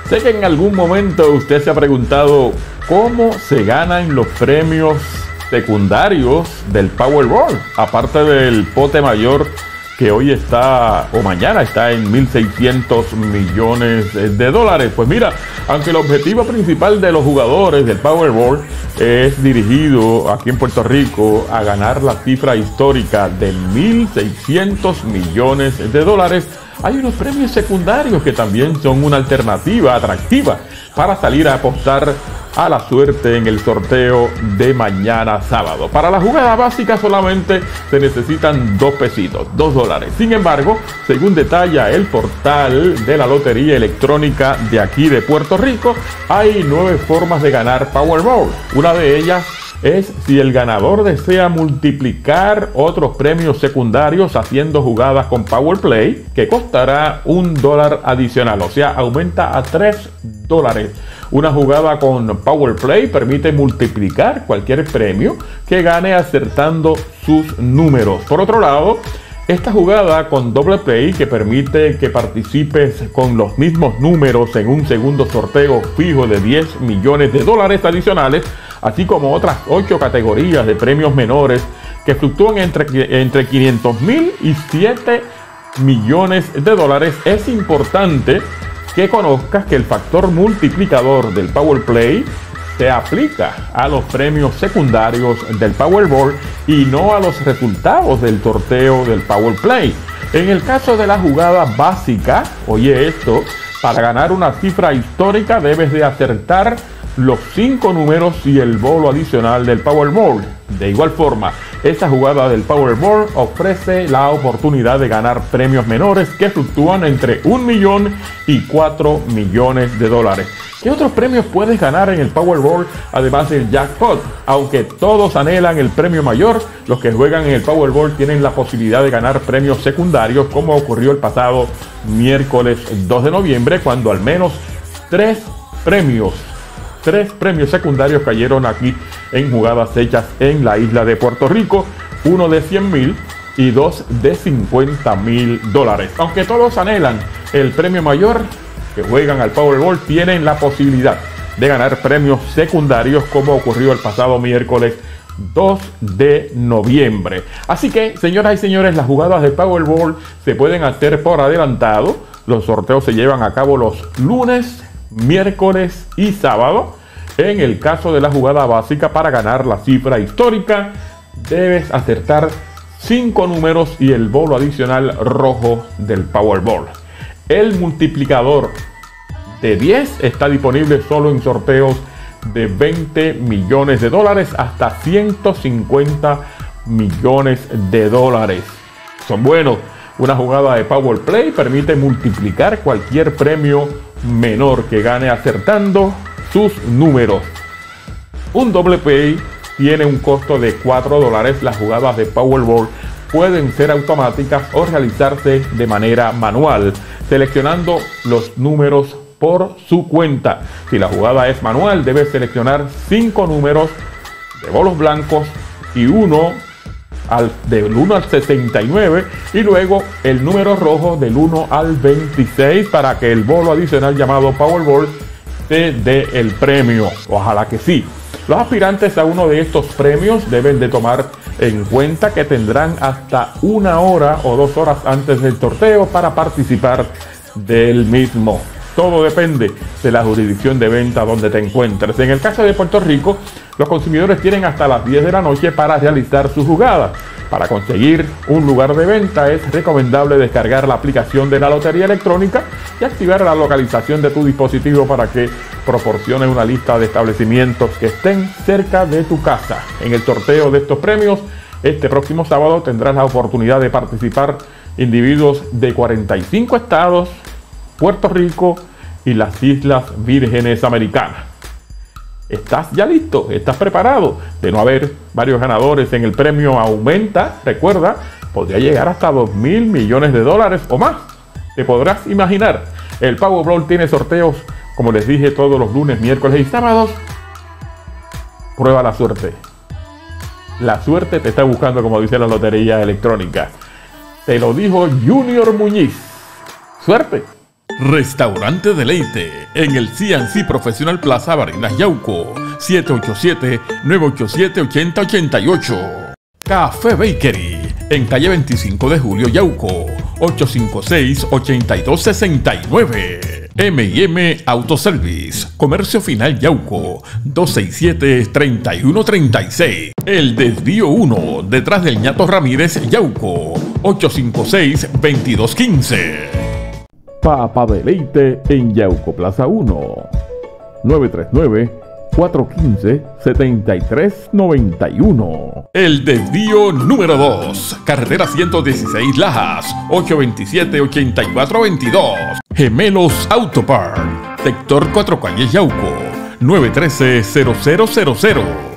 Sé que en algún momento usted se ha preguntado cómo se ganan los premios secundarios del Powerball, aparte del pote mayor que hoy está, o mañana está en 1.600 millones de dólares. Pues mira, aunque el objetivo principal de los jugadores del Powerball es dirigido aquí en Puerto Rico a ganar la cifra histórica de 1.600 millones de dólares, hay unos premios secundarios que también son una alternativa atractiva para salir a apostar a la suerte en el sorteo de mañana sábado. Para la jugada básica solamente se necesitan 2 pesitos, $2. Sin embargo, según detalla el portal de la Lotería Electrónica de aquí de Puerto Rico, hay 9 formas de ganar Powerball. Una de ellas es si el ganador desea multiplicar otros premios secundarios haciendo jugadas con Power Play, que costará $1 adicional, o sea, aumenta a $3. Una jugada con Power Play permite multiplicar cualquier premio que gane acertando sus números. Por otro lado, esta jugada con doble play, que permite que participes con los mismos números en un segundo sorteo fijo de $10 millones adicionales, así como otras 8 categorías de premios menores que fluctúan entre 500,000 y $7 millones, es importante que conozcas que el factor multiplicador del Power Play se aplica a los premios secundarios del Powerball y no a los resultados del sorteo del Power Play. En el caso de la jugada básica, oye esto, para ganar una cifra histórica debes de acertar los 5 números y el bolo adicional del Powerball. De igual forma, esta jugada del Powerball ofrece la oportunidad de ganar premios menores que fluctúan entre $1 millón y $4 millones. ¿Qué otros premios puedes ganar en el Powerball además del jackpot? Aunque todos anhelan el premio mayor, los que juegan en el Powerball tienen la posibilidad de ganar premios secundarios, como ocurrió el pasado miércoles 2 de noviembre, cuando al menos 3 premios secundarios cayeron aquí en jugadas hechas en la isla de Puerto Rico, uno de 100,000 y 2 de $50,000. Aunque todos anhelan el premio mayor, que juegan al Powerball tienen la posibilidad de ganar premios secundarios, como ocurrió el pasado miércoles 2 de noviembre. Así que, señoras y señores, las jugadas del Powerball se pueden hacer por adelantado. Los sorteos se llevan a cabo los lunes, miércoles y sábado. En el caso de la jugada básica, para ganar la cifra histórica debes acertar 5 números y el bolo adicional rojo del Powerball. El multiplicador de 10 está disponible solo en sorteos de $20 millones hasta $150 millones. Son buenos. Una jugada de Power Play permite multiplicar cualquier premio menor que gane acertando sus números. Un doble play tiene un costo de $4. Las jugadas de Powerball pueden ser automáticas o realizarse de manera manual, seleccionando los números por su cuenta. Si la jugada es manual, debes seleccionar 5 números de bolos blancos y del 1 al 69 y luego el número rojo del 1 al 26 para que el bolo adicional llamado Powerball te dé el premio. Ojalá que sí. Los aspirantes a uno de estos premios deben de tomar en cuenta que tendrán hasta 1 hora o 2 horas antes del sorteo para participar del mismo. Todo depende de la jurisdicción de venta donde te encuentres. En el caso de Puerto Rico, los consumidores tienen hasta las 10 de la noche para realizar su jugada. Para conseguir un lugar de venta es recomendable descargar la aplicación de la Lotería Electrónica y activar la localización de tu dispositivo para que proporcione una lista de establecimientos que estén cerca de tu casa. En el sorteo de estos premios, este próximo sábado tendrás la oportunidad de participar individuos de 45 estados, Puerto Rico y las Islas Vírgenes Americanas. ¿Estás ya listo? ¿Estás preparado? De no haber varios ganadores en el premio aumenta, recuerda, podría llegar hasta $2,000 millones o más. Te podrás imaginar, el Powerball tiene sorteos, como les dije, todos los lunes, miércoles y sábados. Prueba la suerte. La suerte te está buscando, como dice la Lotería Electrónica. Te lo dijo Junior Muñiz. ¡Suerte! Restaurante Deleite en el C&C Professional Plaza Barinas Yauco, 787-987-8088. Café Bakery en calle 25 de Julio Yauco, 856-8269. M&M Autoservice, Comercio Final Yauco, 267-3136. El Desvío 1, detrás del Ñato Ramírez Yauco, 856-2215. Papa Deleite en Yauco Plaza 1, 939-415-7391. El Desvío número 2, carretera 116 Lajas, 827-8422. Gemelos Autopart, sector 4 Calles Yauco, 913-0000.